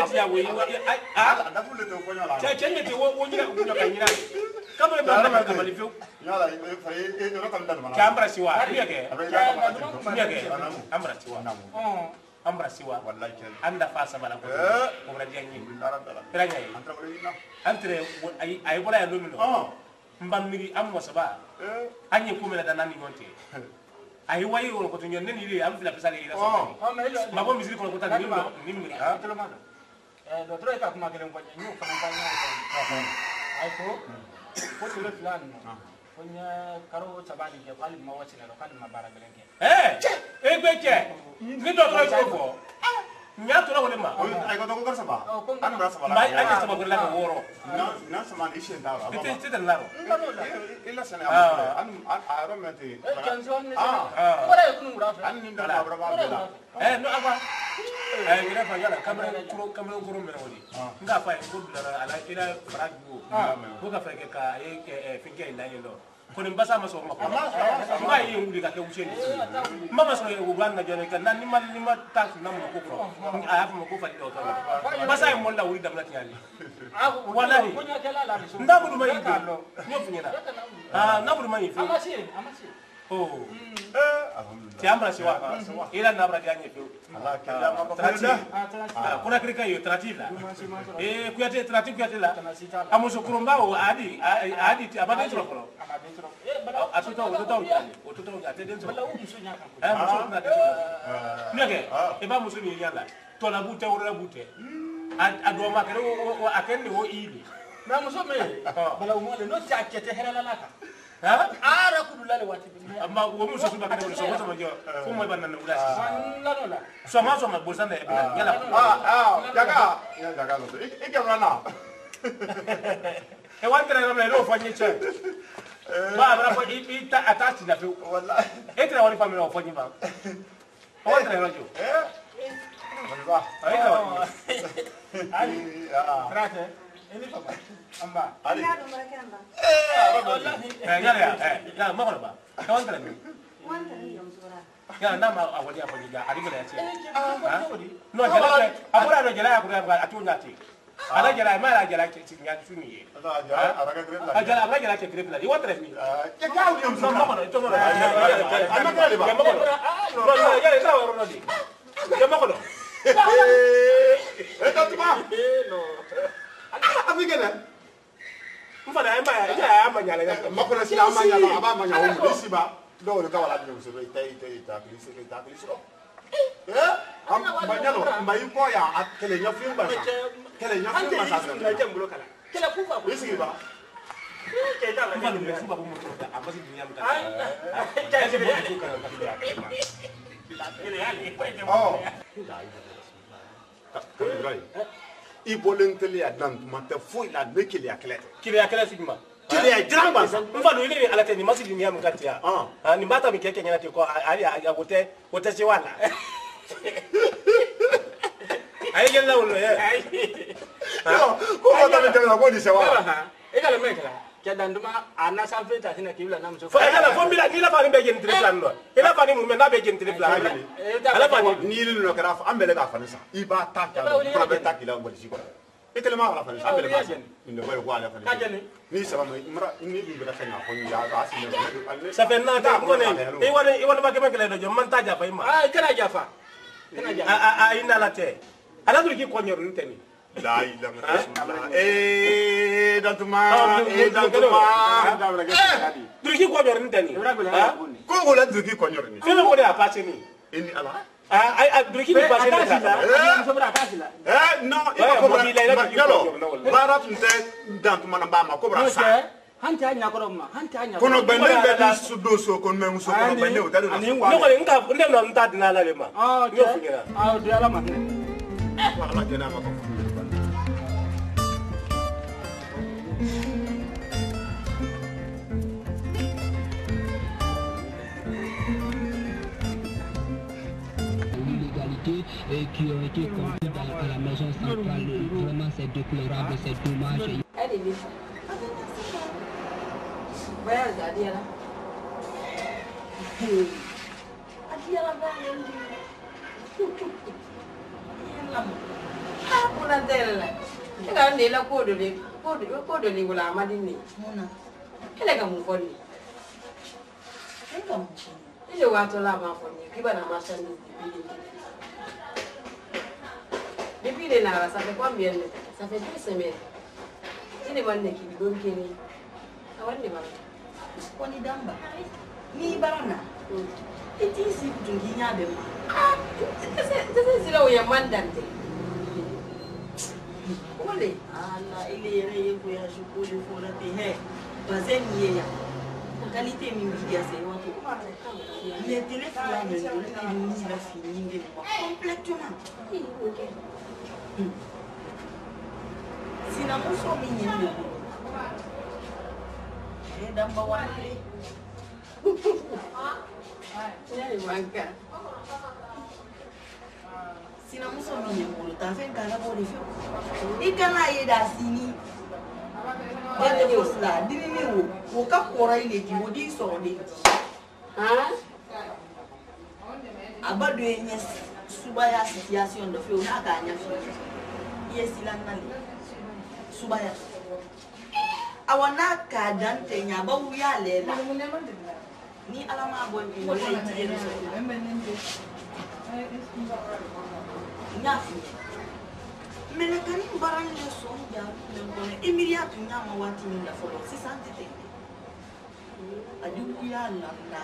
ya we anda fulle to ko nyala chenye te wo nyira ko kanyira kama ba kama lifu nyala fa e ro kam dan mana kambra siwa yake ambra siwa ambra siwa wallahi ken anda fa sabala ko radio nyi radio antra wala ni na entre ay bola ya lumino mbamiri ammo saba anye kumela danani ngonte ay wayi won ko to nyon ni li am fila pesale ila so ma bo misiri ko ta ni mi ha do tro ka kuma kelen ko nyu fa na nya ay ko tele plan punya karo sabani ke kali ma wati na kali ma bara gelen ke gbeche ni do tro ko nya to wala ma ay ko to ko saba an bra saba mai ay saba ko la ko woro na sama ni shen da ba ti la illa sana an aro mate wala ko ngura fa an ni da bra ba bela no aba ngira fa yala kamera kuro mera wodi nga fa ko dara ala ila fragbo ko ka fa ke ka e finke ila yelo ko ni basa maso ma ko ma yi ngudi ka ke useni mama so e uganda jere ka nan ni ma tank na mo ko ko a fa mo ko fa do to basa e mo la wuri damna tiali wallahi ndabudu mai ko nyo funyina ndabudu mai fi amasi oh alhamdulillah tiambra siwa ila nabra dianye fi Allah kala ma ko kuna krika yo tratila kuyate trati kuyate la amuso kurumba o adi abade tro ko atuto ate den tro muso na den nege e ba muso ni yalla to la bute o la bute ado ma kere o akende o ili na muso me bala o mo le no ta kete herala laka ara kudulale wati amma wo muso su bakare so wato majo ko mo banna na ulasi la so ma bosanda e yala jaga no ke rana e wan kere na no fanye che ba bra ko ita atati na fe wallahi e kere woni family o fanye ba o kere rajo ba ai ka ali trate ini papa amba ali ya ma ko ba ka wan kere ya na ma awali afanye ga ari gele che no jela abura no jela akura atunya ti ala jela ma ala jela ke tinya suni ajala abra jela ke krepla i watre mi ke ka uli am ma ko no to mo ana ka le ba ma ko no ya ya sa woro di ya ma ko no tatuma no afigena mfana ya ma nyala ya ma ko na sila ma nyala aba ma nyawo mu disiba do le ka wala bi so ita klisi am banyalo mbayi ko ya kele nya film ba sa na jambulo kala kala ku ba isi ba ke ta la mfana mu ba mo to ta abasi dunya mu ta ja ke ya ko ka ka oh ibolentele ya dan mate foi la ne kele ya kele sigma kele ya dramba mfano ile ala teni masidi dunya mu katia ni mbata mi keke nyana te ko ali wote che wala ai gela ulo ye ko ko ta me tele ko di se wa e kala me kala ke danduma ana sa feta tina kibla na muso fa ala fo bila ni la fani be gen triplan do ila fani mu me na be gen triplan ala fani ni lu no kara ambele ga fani sa iba ta ka ko be ta kila ngol si ko e kele ma ala fani sa ambele ga ni boy ko ala fani ni sama mra ni bi bra fena ko ni ya ga asi ne sa fe na ta ko ne e wona ba ke be kele do jom man ta ja fa ima kana jafa ina la te ala dul ki ko nyor ni teni la ilaha illallah dantuma dul ki ko nyor ni teni ko la dul ki ko nyor ni fe ko de a passe ni ini ala dul ki ni passe ni no e ko bra yalo bara tunte dantuma na ba ma ko bra sa hanta nya ko ma hanta nya kono bende be di sudo so kon men so kono bende o tadu na no ko nka ndem na nta dina la le ma yo funyira de ala ma ala jena ma ko qui ont été conduits à la maison centrale. Vraiment, c'est déplorable, c'est dommage. Una della. E la nella codo li vola madini. Mona. E le gamu foni. E gamu. E le wato la ma foni. Ki bana ma sani di. Depuis les nara, ça fait combien de temps? Ça fait 2 semaines. Il est venu qui dit donc qu'il est. Ah ouais, il est venu. Koni damba. Ni barana. Et ici, tu dis rien de moi. Ah, c'est là où il y a mandante. Olé. Ah là, il est réel voyage pour le fond de tes haies. Bazen y est. Qualité mimbidia, c'est moi tout. Les téléphones, ils nous la fini complètement. Sinon, nous sommes mignons. Et damba wale. Sina muso minye mulu ta fen kala bo le fe ikana ye da sini ele fosla dini ni wo ka kora ile di wo di so de Ah? abado enyes subaya situation do fe o na ka nya fe yes ilana le subaya awana ka dante nya ba wu ya lela ni alama boy ko wala ti so Nyafu. Melekani barang le son ya ngone Emilia tunya ma wati ni la folo 600 tete. Adu ya landa.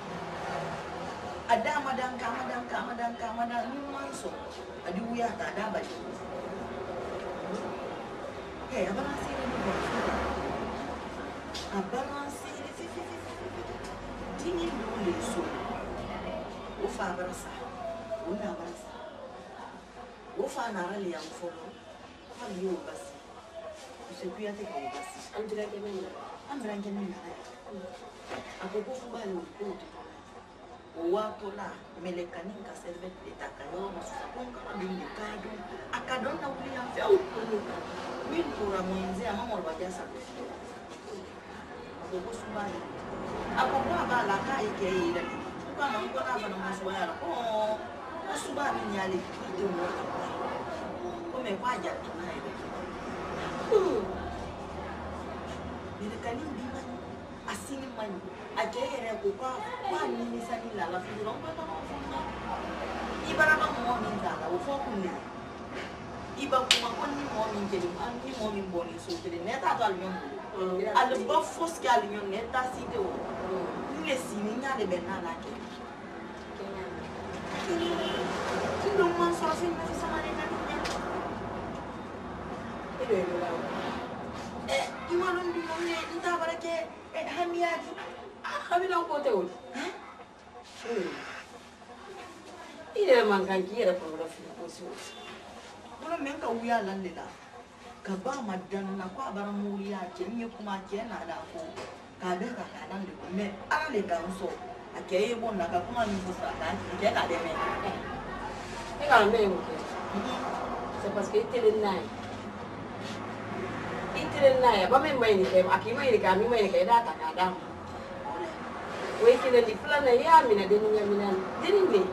Ada madang ka ni manso. Adu ya ta da ba. Eh abang sini ni bo. Abang sini dini dole so. O fa barasa. Una barasa. Wofa na rali ya mfolo hali yo basi usiku yake kwa basi Andrange mena. ambrange nini akokufu bali ukuti wapo la melekani ka servet etakayo masuka kwa bingi kado akadona ulia mfya ukunuka mimi kura mwenzi ama mwa jasa akokufu bali akokwa bala kai ke ile kwa na ngona bana masuwa yala oh masuba ni yale kido mo me kwaja tunaye Melekani bima asini mani ajere ko kwa nini sani la la fi ro ngata no ibara ba mo ni ndala o fo kunni iba kuma konni mo min jeli an ni mo min boni so tele neta to almion al ba fos ke almion neta site o ni le sini nya de benana ke kindo man so fin na sama ne na imalon di mone nta barake hamiya Hamila ko te wol. Ile man kan ki era pornography ko si. Kuna menka uya landela ka ba madan na kwa bara muriya ke nye kuma ke na da ko ka be ka kanan de me ala le ga so akeye bon na ka kuma ni fusa ka ke ka de me E ka me ko. C'est parce que tele nai. Itire nai ba me mai ni ke akima ni ka mi mai ni ke da ta ka da. Wei kile di plana ya mina deni ya mina deni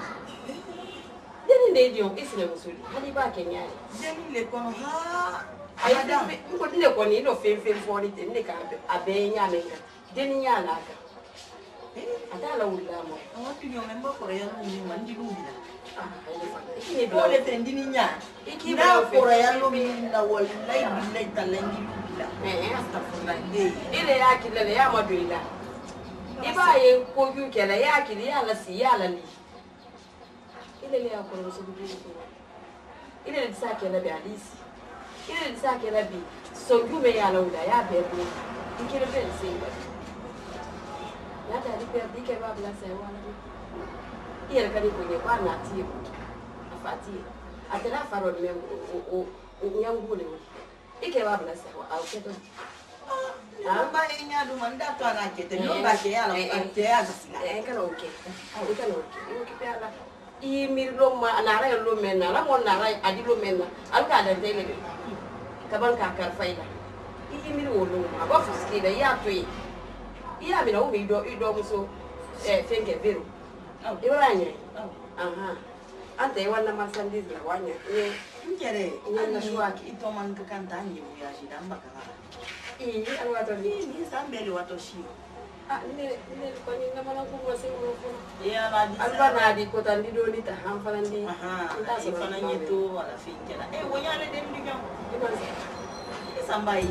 ne dio isile musuli hadi ba Kenya deni le kono ha ada ko dile ko ni no fe fo ni deni ka abe nya menga deni nya la ka ada la ulla mo awatu nyo memba ko ya ni mandi lubila ikini ko le tendini nya na ko ya lubila wallahi billahi talandi lubila astaghfirullah ile ya kilele ya maduila iba ye ko yu kele ya kili ya la si ya la li ile le ya ko so bi ko ile le sa kele bi hadisi ile le sa kele bi so yu me ya la uda ya be bi ikile be se ya ta ri pe di ke ba bla se wa la ile ka di ko ye ba na ti afati atela faro me o nyangu le ike ba bla se wa au ke to amba enya du manda to ana kete no ba ke ala ante agasila kana oke oke pala I mirlo ma na ra lo mena la mo na ra adi lo mena al ka da tele ka ban ka kar faida I mir wo lo ma ba fuski da ya to ya mi na o mi do muso fenge vero I wala nya aha ante wala masandis la wanya Ngere, Wala shwaki. ito man ka kantanye mo ya shida mbaka. Ano wato ni? Ni sambele wato shi. Ne ko ni na mala ko wase mo ko. Ya la di. Alba na di ko tan di do ni ta ham falan di. Aha. Ita fana nyeto wala finkela. Wonyale dem di jam. Ni sambai.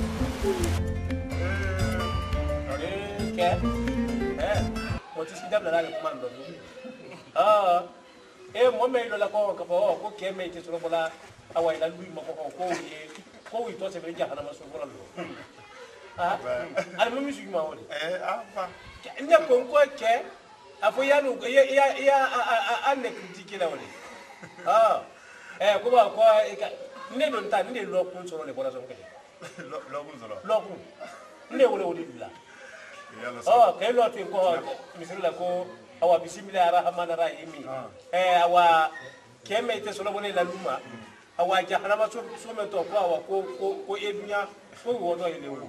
What is the commando? Mo me lo la ko ko ke me ti so bola awai la lui mo ko wi to se be jahana ma so bola lo. Al mo mi su ma woni. Ava. Nya ko ke afo ya no ya an ne critique la woni. Ko ba ko ne don ta ne lo kun so le bola so ke. Lo kun so lo. Lo kun. Ne woni bila. Kay lo tin ko misila ko awa bismillahir rahmanir rahim awa keme te solo bone la luma awa jahannama so me to ko awa ko edunya ko wodo ile wo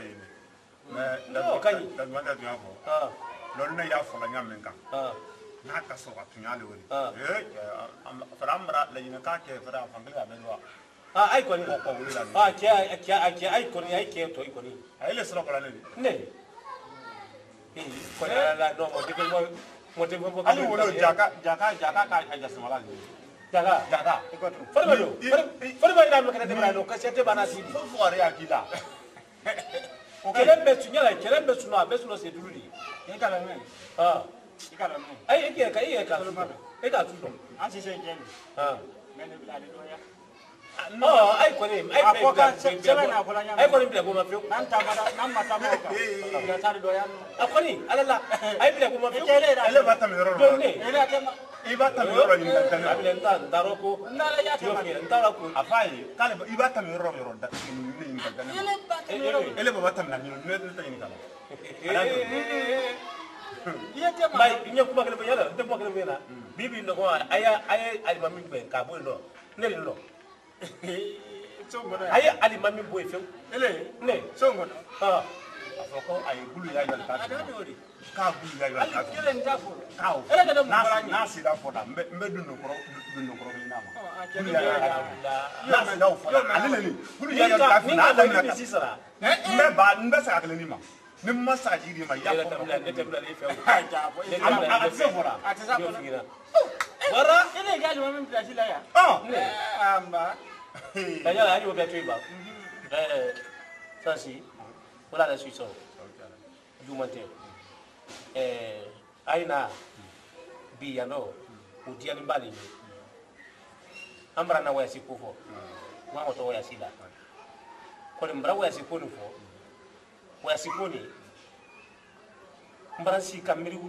na kany da manda tu afo lolu na ya fo la nyam men kan na ka so wa tunya le wori faramra la yina ka ke fara fangala men wa ai ko ni ko wuri la ke ai ko ni ai ke to ko ni ai le solo ko la ne ko la no mo te mo ali wolo jaka ka aja semala ni jaka farba ina no kana de brano ka sete bana sidi fo fo ya kila kelen be sunya be suno se duludi Ni kala men. Ikala men. ai ka e ka tudo An si se jen. Men bi la de do ya. Ai ko ni ai ko ka se na ko la nya. ai ko ni bi ko ma fi Nan ta mata mo ka. Ya tar do ya no. akoni alala ai bi ko ma fi ele bata mi ro ro ne Ele atema. ibata mi ro ni dan abile ndaro ko Ndala ya tema. ndaro ko afai kale ibata mi ro ro da ni dan Ele bata mi ro. ele bata mi na ni ne ta ni kala Iya tema. bai nya kuma kele yala de kuma kele na bibi no ko aya alimami be ka bo no ne lo Songo na. aya alimami bo efe Ele. ne Songo na. afoko ay gulu ya yal ka Ada do di. ka gulu ya yal ka Ele ndafo. ka Ele ka do mo bara ni. na si da fo da mbe dunu kro ni na ma Gulu ya yal ka na si da fo da ale ni gulu ya yal ka ni na na da ni sisara mbe ba mbe sa akele ni ma ni masaji di ma ya ya ko tabla ne tabla le fe Ja fo. a se fo da Ati sa ko. bara Ele ga do mo mplasi la ya. Amba. kanya ayo be tu ba sansi wala la suiso jumante aina bi ya no udia ni mbali ni ambra na wasi kufo wa moto wa sila ko ni mbra wa sikoni fo wa sikoni mbra si kamiri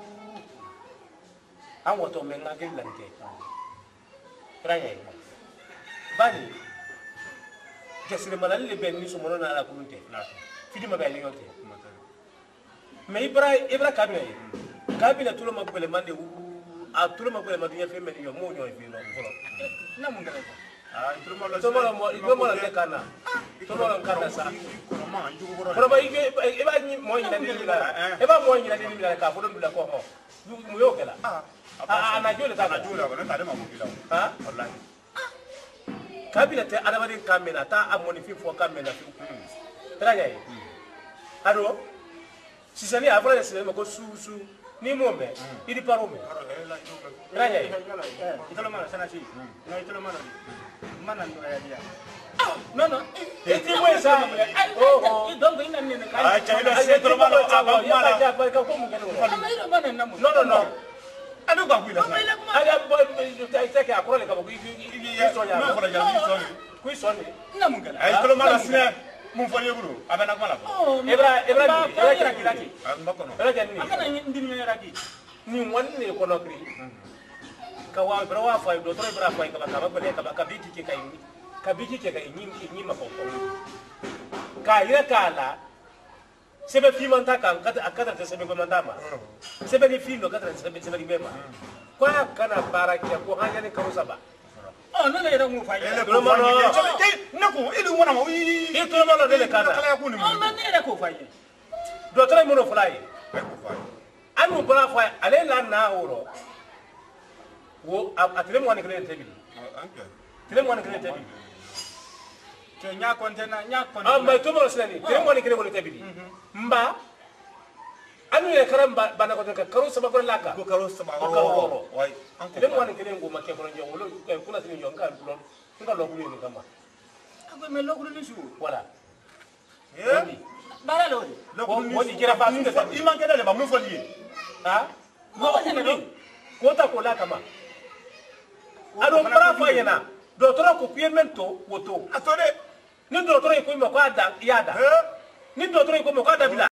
an woto men na ke lante raya bani kesire malali le ben ni so mono na la kunte fidi ma bali yote me ibra kabila tulo mabele mande a tulo mabele madu ya fe men yo mo nyo fi no folo Na mun gare. Tomo la kana. Tomo la kana sa. Kono ba iba ni mo ni ndani bila. Eba mo ni ndani bila ka fodo bila ko ho. Mu yo kala. Na jole ta na jole ba na ma mo kila ha wallahi kabila te adamadi kamena ta amoni fi fo kamena fi. Traga yi. Ado sisani avra sisani ko su ni mo me idi paro me. Traga yi. Itolo mala sana si. No itolo mala. Mana ndo ya dia. No. Eti mo sa. Oh. Idongo ina nene kai. ah chaila se tolo mala aba mala Ja ba ka ko mu gano. Ama iro bana namu. No. adu ba kuila Ada boy take akora le ka ko so ya. no fora ja ni so Ku so ni. Namu gala. ay tolo mala sine mun fo yeburu abana ko mala Oh. Ebra kiraki. mbako no Ebra jani. Akana ndini nyera ki. Ni wanne ko no kri. Ka wa bra wa fa do tro bra fa ka ba bele ka biki ke kai ni. Ka biki ke kai ni ma ko. Ka ira kala. Sebe fi manta kan akata ta sebe ko manta ma. Sebe ni fi no kata sebe ni bema. Kwa kana baraki ko hanya ni karusa ba. Oh, no le era mu fa. ele ko ma ni ke ne ko ilu wona ma wi E to ma lo dele kana. kala ya kuni Oh, no le era ko fa. Do tro mo no fly. ay ko fa Anu bra fa ale la na oro. Wo atele mo ni kele tebi. anke tele mo kene tabi to nya kontena nya kon amma to mo silani tele mo kene wala tabi mba anu ye karam bana ko ka karo sama ko laka ko karo sama ko wai an ko tele mo kene ngo make ko njo wala kuna tini njo ngal nga lo ko ni kama ko me lo ko ni su wala bara lo ko ni jira fa sunde i man kene le ba mun foli ha mo ko ta ko laka ma ado para fa yana docteur ko kuyemento woto atode ni docteur ko mo ko ada yada ni docteur ko mo ko ada bila